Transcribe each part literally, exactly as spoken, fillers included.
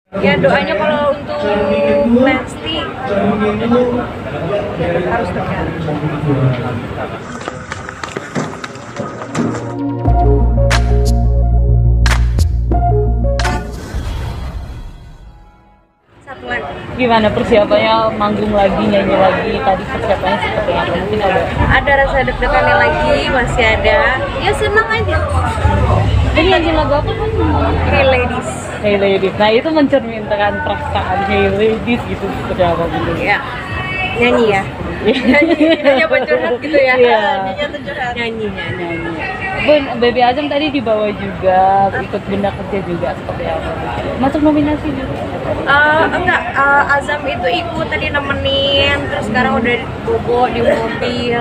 Ya doanya kalau untuk Lesti harus tegar. Satu lagi. Gimana persiapannya manggung lagi, nyanyi lagi, tadi persiapannya seperti apa? Mungkin ada Ada rasa deg-degannya lagi, masih ada. Ya senang aja. Ini nyanyi lagu apa kan? Hey ladies. Hey Ladies. Nah itu mencerminkan perasaan Hey Ladies gitu seperti apa gitu? Ya. Nyanyi ya. Nyanyi, nyanyi apa curhat gitu ya? Iya. Nyanyi atau curhat? Nyanyi, nyanyi. Nyanyi. Bun, Baby Azam tadi dibawa juga, ikut Bunda Kerja juga seperti apa? Masuk nominasi juga? Uh, enggak, uh, Azam itu ikut tadi nemenin, terus sekarang udah bobo di mobil,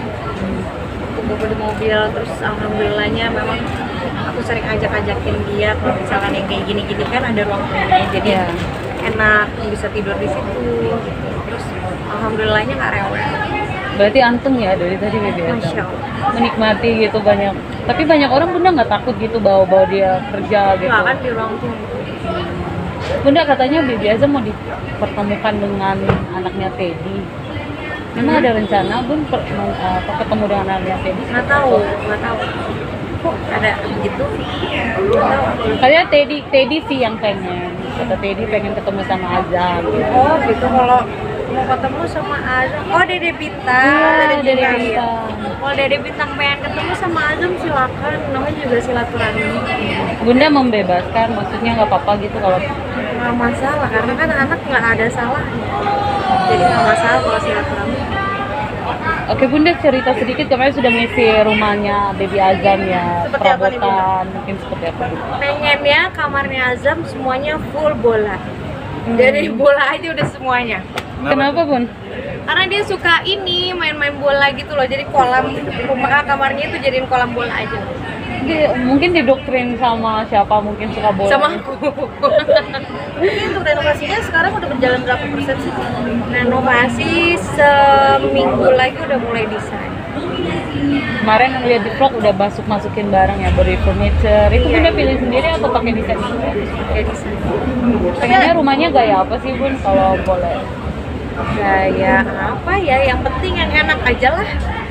bobo di mobil, terus alhamdulillahnya memang aku sering ajak-ajakin dia kalau misalkan yang kayak gini-gini kan ada ruang tunggunya, jadi Yeah. enak bisa tidur di situ, gitu. Terus alhamdulillahnya nggak rewel. Berarti anteng ya dari tadi Baby Azam? Masya Allah. Menikmati gitu banyak, tapi banyak orang Bunda nggak takut gitu bawa-bawa dia kerja gitu? Nggak kan di ruang tunggu. Bunda katanya Baby Azam mau dipertemukan dengan anaknya Teddy. Memang ada rencana Bun per, uh, ketemu dengan anaknya Teddy? Nggak tahu, nggak tahu. Kok ada begitu? Nggak tahu. Katanya Teddy, Teddy sih yang pengen. Kata Teddy pengen ketemu sama Azam. Oh gitu, kalau mau ketemu sama Azam, oh Dede Bintang, Iya, Dede Bintang. Bintang. Kalau Dede Bintang pengen ketemu sama Azam silakan, namanya juga silaturahmi. Bunda membebaskan, maksudnya nggak apa-apa gitu kalau Nggak masalah, karena kan anak nggak ada salahnya. Jadi nggak masalah kalau silaturahmi. Oke Bunda, cerita sedikit kemarin sudah ngisi rumahnya Baby Azam ya, Seperti apa nih, perabotan mungkin seperti apa Bunda? Pengennya kamarnya Azam semuanya full bola. Jadi bola aja udah semuanya. Kenapa Bun? Karena dia suka ini main-main bola gitu loh. Jadi kolam rumah kamarnya itu jadiin kolam bola aja. Dia, mungkin didoktrin sama siapa mungkin suka bola. Sama aku. Ini untuk renovasinya sekarang udah berjalan berapa persen sih? Renovasi seminggu lagi udah mulai desain. Kemarin lihat di vlog udah masuk masukin barang ya, body furniture. Itu Iya. Bunda pilih sendiri atau pakai desain juga? Ya desain. Pengennya rumahnya gaya apa sih Bun kalau boleh? Gaya apa ya? Yang penting yang enak aja lah.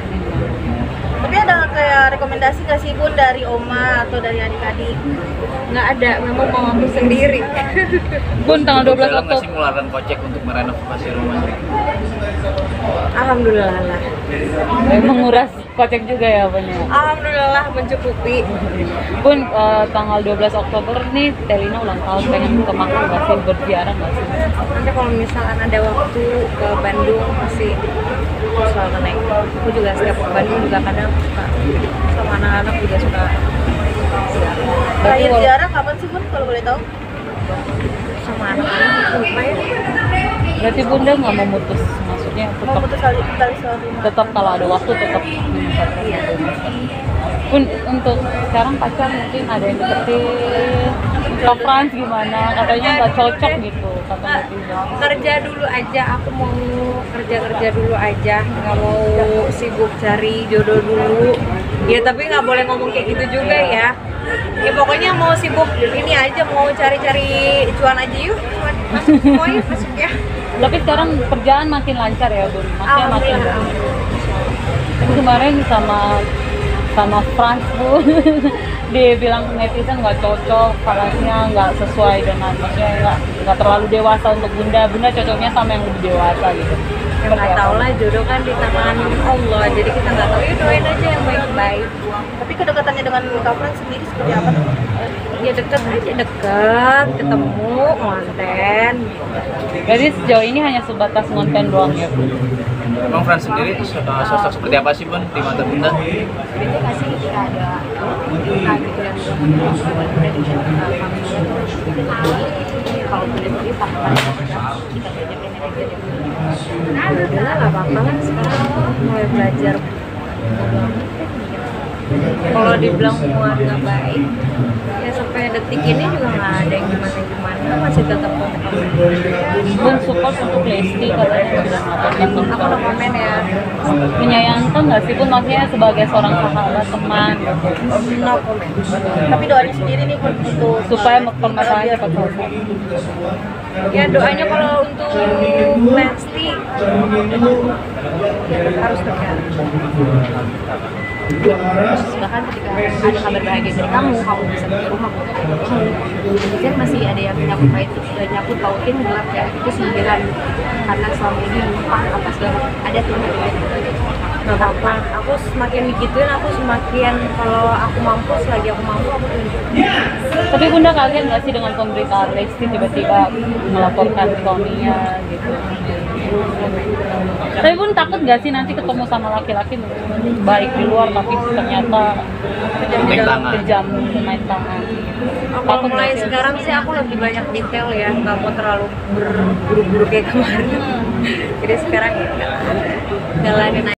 Tapi ada kayak rekomendasi nggak sih Bun dari Oma atau dari adik-adik? Nggak ada, memang mau aku sendiri. Bun tanggal dua belas Dalam nggak sih Oktober. ngeluarin kocek untuk merenovasi rumahnya? Alhamdulillah lah. Menguras kocek juga ya Bun ya. Alhamdulillah mencukupi. Bun eh, tanggal dua belas Oktober nih Telina ulang tahun, pengen ke Makkah nggak sih, berziarah nggak sih? Nanti kalau misalkan ada waktu ke Bandung pasti selalu naik. Aku juga setiap ke Bandung juga kadang suka sama anak-anak juga suka ziarah. Berarti wala- ziarah kapan sih Bun kalau boleh tahu? Sama anak-anak lupa ya. Berarti Bunda nggak mau mutus, maksudnya Mau tetap putus tali tali silaturahmi. tetap kalau ada waktu tetap menyempatkan. Iya. Bun untuk sekarang pacar mungkin ada yang deketin. Kak Frans gimana? Katanya nggak cocok gitu kata Nggak, netizen. kerja dulu aja, aku mau kerja-kerja dulu aja, nggak mau sibuk cari jodoh dulu. Ya tapi nggak boleh ngomong kayak gitu juga ya. Ya pokoknya mau sibuk ini aja, mau cari-cari cuan aja yuk, cuan masuk semuanya masuk ya. Tapi sekarang kerjaan makin lancar ya Bun, maksudnya makin. Alhamdulillah. Tapi kemarin sama sama Frans Bun, dia bilang netizen nggak cocok, falasnya nggak sesuai dengan, maksudnya nggak nggak terlalu dewasa untuk Bunda. Bunda cocoknya sama yang lebih dewasa gitu. Ya nggak tahu lah, jodoh kan di tangan Allah, jadi kita nggak tahu, ya doain aja yang baik-baik. Tapi kedekatannya dengan Kak Frans sendiri seperti apa? Ya deket aja, deket, ketemu, konten. Jadi sejauh ini hanya sebatas ngonten doang ya Bun. Emang Frans sendiri so- uh, sosok seperti apa sih Bun di mata Bunda? Itu kasih kita ada nah gitu yang udah dijaga kalau boleh beli pakai kita jajakin aja deh. Nah udah nggak apa-apa lah, sekarang mulai belajar. Kalau dibilang muat nggak baik, ya sampai detik ini juga nggak ada yang gimana-gimana, masih tetap kontak. Bun support untuk Lesti katanya bilang apa Aku udah komen ya, menyayangkan nggak sih Bun, maksudnya sebagai seorang sahabat teman no comment. Tapi doanya sendiri nih Bun, untuk supaya permasalahannya cepat selesai. ya doanya kalau untuk Lesti harus terjadi. Bahkan ketika ada kabar bahagia dari kamu, kamu bisa ke rumah kan masih ada yang nyangkut paut nyangkut pautin gelap ya, itu sindiran karena selama ini numpang apa segala ada tuh. Gak apa-apa, aku semakin digituin aku semakin kalau aku mampu, selagi aku mampu aku tunjukin. Tapi Bunda kaget nggak sih dengan pemberitaan Lesti tiba-tiba melaporkan suaminya gitu? Tapi Bun takut nggak sih nanti ketemu sama laki-laki baik di luar tapi ternyata Main tangan. kejam main tangan? Kalau mulai sekarang sih aku lebih banyak detail ya, nggak mau terlalu berburu-buru kayak kemarin. Jadi sekarang ya nggak, jalanin aja.